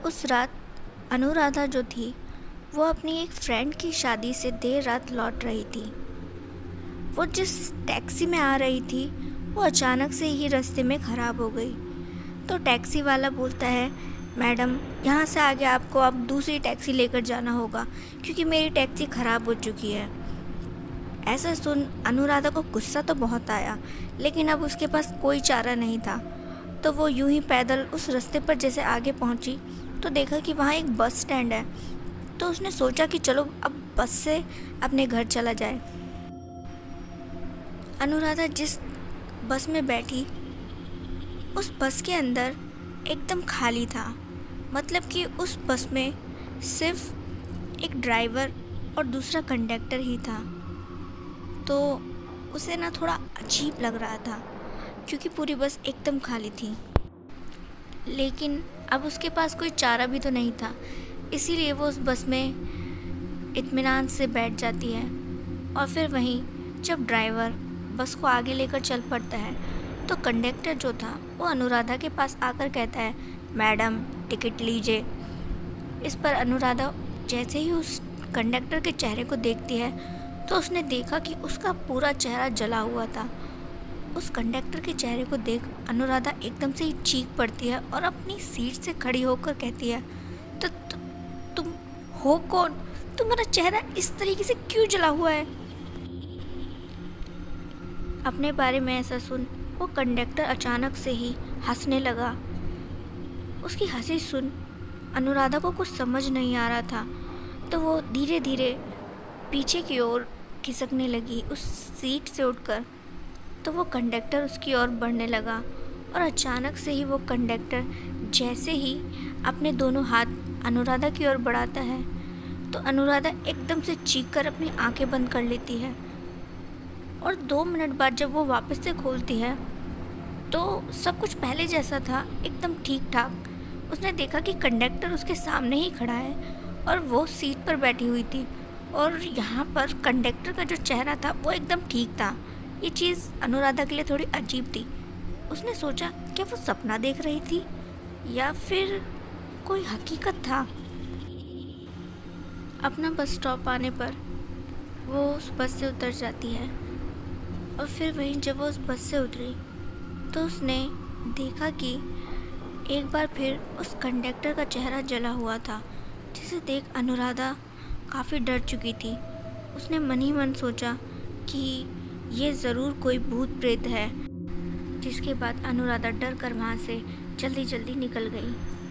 उस रात अनुराधा जो थी वो अपनी एक फ्रेंड की शादी से देर रात लौट रही थी। वो जिस टैक्सी में आ रही थी वो अचानक से ही रास्ते में ख़राब हो गई। तो टैक्सी वाला बोलता है, मैडम यहाँ से आगे आपको अब दूसरी टैक्सी लेकर जाना होगा क्योंकि मेरी टैक्सी ख़राब हो चुकी है। ऐसा सुन अनुराधा को गुस्सा तो बहुत आया, लेकिन अब उसके पास कोई चारा नहीं था। तो वो यूं ही पैदल उस रास्ते पर जैसे आगे पहुंची तो देखा कि वहाँ एक बस स्टैंड है। तो उसने सोचा कि चलो अब बस से अपने घर चला जाए। अनुराधा जिस बस में बैठी उस बस के अंदर एकदम खाली था। मतलब कि उस बस में सिर्फ एक ड्राइवर और दूसरा कंडक्टर ही था। तो उसे ना थोड़ा अजीब लग रहा था क्योंकि पूरी बस एकदम खाली थी। लेकिन अब उसके पास कोई चारा भी तो नहीं था, इसीलिए वो उस बस में इत्मीनान से बैठ जाती है। और फिर वहीं जब ड्राइवर बस को आगे लेकर चल पड़ता है तो कंडक्टर जो था वो अनुराधा के पास आकर कहता है, मैडम टिकट लीजिए। इस पर अनुराधा जैसे ही उस कंडक्टर के चेहरे को देखती है तो उसने देखा कि उसका पूरा चेहरा जला हुआ था। उस कंडक्टर के चेहरे को देख अनुराधा एकदम से ही चीख पड़ती है और अपनी सीट से खड़ी होकर कहती है, तो तुम हो कौन? तुम्हारा चेहरा इस तरीके से क्यों जला हुआ है? अपने बारे में ऐसा सुन वो कंडक्टर अचानक से ही हंसने लगा। उसकी हंसी सुन अनुराधा को कुछ समझ नहीं आ रहा था। तो वो धीरे धीरे पीछे की ओर खिसकने लगी उस सीट से उठकर। तो वो कंडक्टर उसकी ओर बढ़ने लगा और अचानक से ही वो कंडक्टर जैसे ही अपने दोनों हाथ अनुराधा की ओर बढ़ाता है तो अनुराधा एकदम से चीख कर अपनी आंखें बंद कर लेती है। और 2 मिनट बाद जब वो वापस से खोलती है तो सब कुछ पहले जैसा था, एकदम ठीक ठाक। उसने देखा कि कंडक्टर उसके सामने ही खड़ा है और वो सीट पर बैठी हुई थी और यहाँ पर कंडक्टर का जो चेहरा था वो एकदम ठीक था। ये चीज़ अनुराधा के लिए थोड़ी अजीब थी। उसने सोचा क्या वो सपना देख रही थी या फिर कोई हकीकत था। अपना बस स्टॉप आने पर वो उस बस से उतर जाती है और फिर वहीं जब वो उस बस से उतरी तो उसने देखा कि एक बार फिर उस कंडक्टर का चेहरा जला हुआ था, जिसे देख अनुराधा काफ़ी डर चुकी थी। उसने मन ही मन सोचा कि ये ज़रूर कोई भूत प्रेत है। जिसके बाद अनुराधा डर कर वहाँ से जल्दी जल्दी निकल गई।